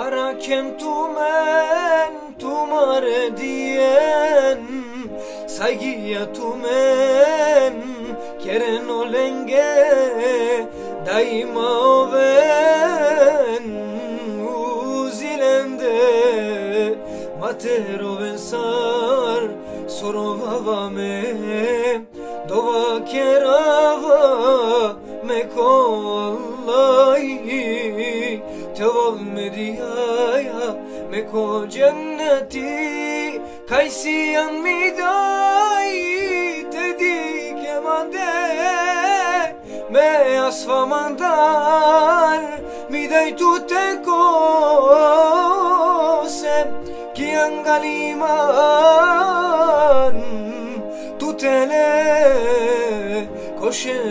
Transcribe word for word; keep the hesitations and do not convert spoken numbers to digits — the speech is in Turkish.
Arakem tu men tumare dien saygıya tu men keren olenge daima oven uzilende materoven sar sorova me dova kerava me kollahi teval mediyaya me ko cenneti kaysiyan midai tedi kemande me asfamandar midai tutte cose kian galiman tutele koshe